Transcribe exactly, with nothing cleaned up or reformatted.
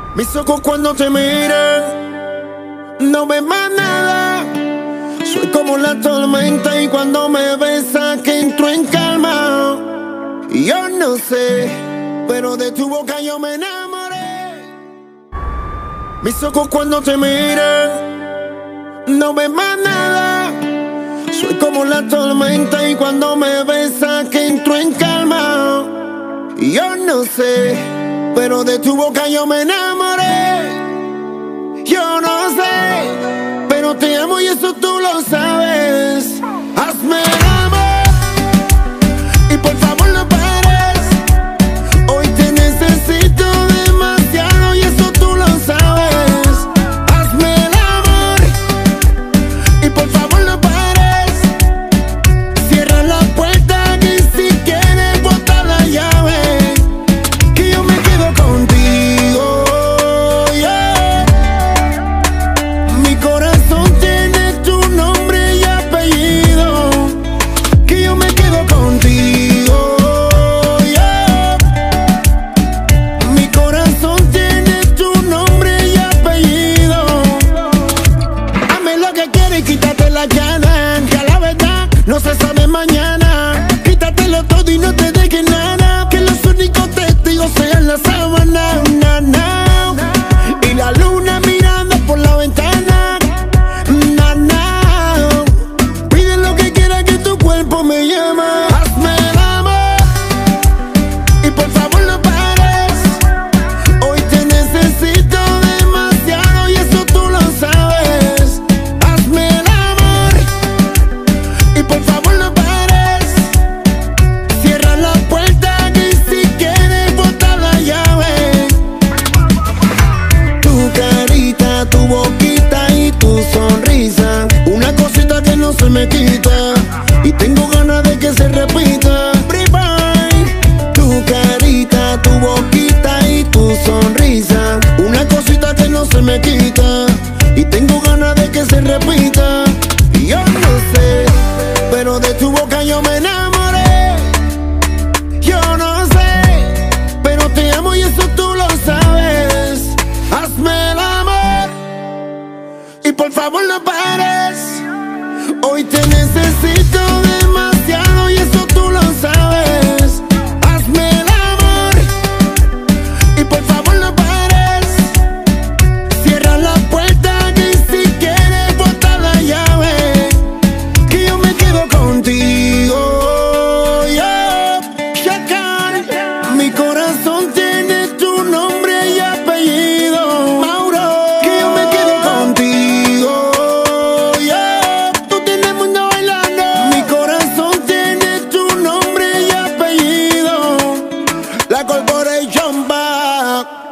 Mis ojos cuando te miran no ven más nada. Soy como la tormenta y cuando me besas que entro en calma. Y yo no sé, pero de tu boca yo me enamoré. Mis ojos cuando te miran no ven más nada. Soy como la tormenta y cuando me besas que entro en calma. Y yo no sé, pero de tu boca yo me enamoré. Yo no sé, pero te amo y eso tú lo sabes. Hazme el amor y por favor no pares. Hoy te necesito demasiado y eso tú lo sabes. Hazme el amor y por favor no pares. Cierra la puerta que si quieres botar la llave, que yo me quedo contigo. Yeah. Mi corazón tiene tu nombre y apellido, que yo me quedo contigo. Yeah. Mi corazón tiene tu nombre y apellido. Hazme lo que quieres y quítate la gana, que a la verdad no se sabe mañana. Quítatelo todo y no te dejes nada, que los únicos testigos sean la sábana, na, na. Y la luna mirando por la ventana, na, na. Pide lo que quieras que tu cuerpo me llama. Hazme el amor y por favor no pares. Hoy te necesito demasiado y eso tú lo sabes. Hazme el amor y por favor no pares. Cierra la puerta que si quieres botar la llave. Tu carita, tu boquita y tu sonrisa, una cosita que no se me quita y tengo ganas de que se repita. Rewind. Tu carita, tu boquita y tu sonrisa, una cosita que no se me quita y tengo ganas de que se repita. Y yo no sé, pero de tu boca yo me enamoré. Yo no sé, pero te amo y eso tú lo sabes. Hazme el amor y por favor no pares. Hoy te necesito demasiado y eso tú lo sabes. Hazme el amor y por favor no pares. Cierra la puerta que si quieres botar la llave, que yo me quedo contigo. Yeah. Shakan. Mi corazón tiene tu nombre y apellido, Mauro, que yo me quedo contigo. Yeah. Tú tienes el mundo bailando. Mi corazón tiene tu nombre y apellido. La Corporation Back.